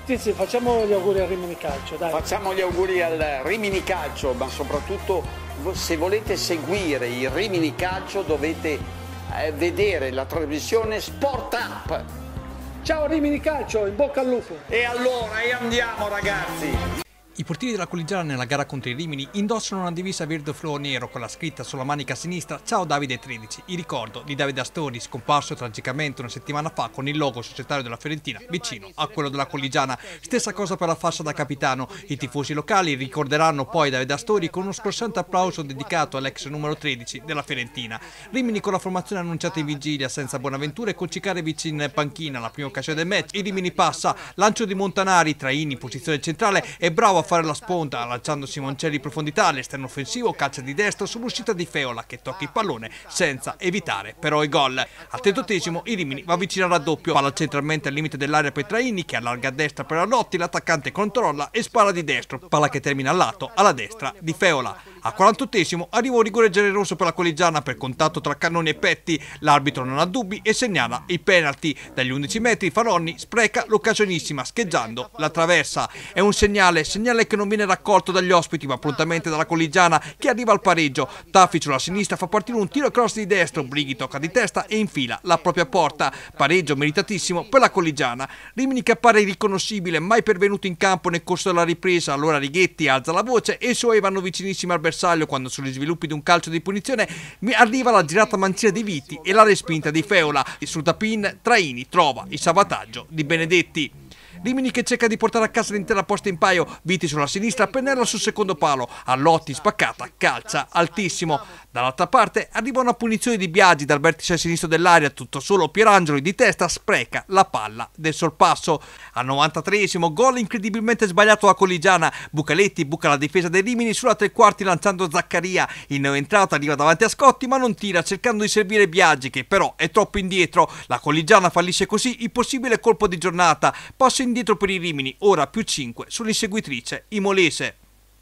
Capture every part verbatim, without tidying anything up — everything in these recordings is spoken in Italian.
Sì, sì, facciamo gli auguri al Rimini Calcio, dai. Facciamo gli auguri al Rimini Calcio, ma soprattutto se volete seguire il Rimini Calcio dovete eh, vedere la trasmissione Sport Up. Ciao Rimini Calcio, in bocca al lupo. E allora, e andiamo ragazzi. I portieri della Collegiana nella gara contro i Rimini indossano una divisa verde fluo nero con la scritta sulla manica sinistra "Ciao Davide tredici", il ricordo di Davide Astori, scomparso tragicamente una settimana fa con il logo societario della Fiorentina vicino a quello della Collegiana. Stessa cosa per la fascia da capitano. I tifosi locali ricorderanno poi Davide Astori con uno scorsante applauso dedicato all'ex numero tredici della Fiorentina. Rimini con la formazione annunciata in vigilia senza Bonaventura e con Cicarevic in panchina la prima occasione del match. Il Rimini passa, lancio di Montanari, Traini in posizione centrale e bravo a fare la sponda, lanciando Simoncelli in profondità, all'esterno offensivo, calcia di destra sull'uscita di Feola che tocca il pallone senza evitare però il gol. Al trentottesimo il Rimini va vicino al raddoppio, palla centralmente al limite dell'area per Traini che allarga a destra per Arlotti, l'attaccante controlla e spara di destro, palla che termina al lato alla destra di Feola. Al quarantottesimo arriva un rigore generoso per la Collegiana per contatto tra Cannoni e Petti, l'arbitro non ha dubbi e segnala il penalty. Dagli undici metri Faronni spreca l'occasionissima scheggiando la traversa. È un segnale, segnale che non viene raccolto dagli ospiti ma prontamente dalla Collegiana che arriva al pareggio. Taffi sulla sinistra fa partire un tiro cross di destro, Brighi tocca di testa e infila la propria porta. Pareggio meritatissimo per la Collegiana. Rimini che appare irriconoscibile, mai pervenuto in campo nel corso della ripresa, allora Righetti alza la voce e i suoi vanno vicinissimi al bersaglio quando sugli sviluppi di un calcio di punizione arriva la girata mancina di Viti e la respinta di Feola. Sul tapin Traini trova il salvataggio di Benedetti. Rimini che cerca di portare a casa l'intera posta in paio, Viti sulla sinistra, Pennella sul secondo palo, Arlotti spaccata, calcia altissimo. Dall'altra parte arriva una punizione di Biagi dal vertice sinistro dell'area, tutto solo Pierangeli di testa spreca la palla del sorpasso. Al novantatreesimo gol incredibilmente sbagliato a Collegiana, Bucaletti buca la difesa dei Rimini sulla tre quarti lanciando Zaccaria, in neoentrata arriva davanti a Scotti ma non tira cercando di servire Biagi che però è troppo indietro. La Collegiana fallisce così il possibile colpo di giornata, passo indietro per i Rimini, ora più cinque sull'inseguitrice Imolese.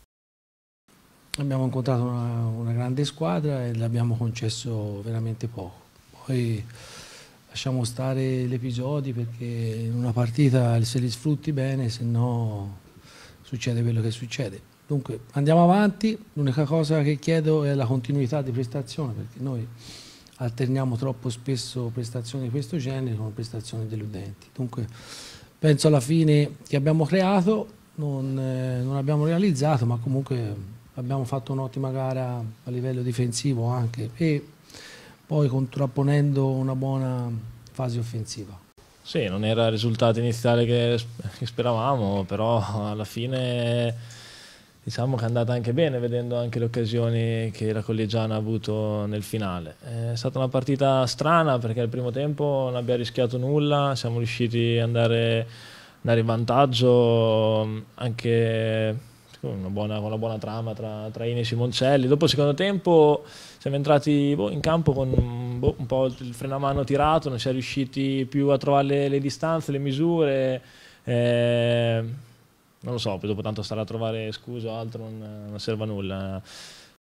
Abbiamo incontrato una, una grande squadra e le abbiamo concesso veramente poco. Poi lasciamo stare gli episodi perché in una partita se li sfrutti bene, se no succede quello che succede. Dunque andiamo avanti, l'unica cosa che chiedo è la continuità di prestazione perché noi alterniamo troppo spesso prestazioni di questo genere con prestazioni deludenti. Dunque penso alla fine che abbiamo creato, non, eh, non abbiamo realizzato, ma comunque abbiamo fatto un'ottima gara a livello difensivo anche e poi contrapponendo una buona fase offensiva. Sì, non era il risultato iniziale che, che speravamo, però alla fine diciamo che è andata anche bene vedendo anche le occasioni che la Collegiana ha avuto nel finale. È stata una partita strana perché al primo tempo non abbiamo rischiato nulla, siamo riusciti ad andare, andare in vantaggio anche Una buona, con una buona trama tra Traini e Simoncelli. Dopo il secondo tempo siamo entrati boh, in campo con boh, un po' il freno a mano tirato, non siamo riusciti più a trovare le, le distanze, le misure. Eh, non lo so, poi dopo tanto stare a trovare scuse o altro non, non serve a nulla.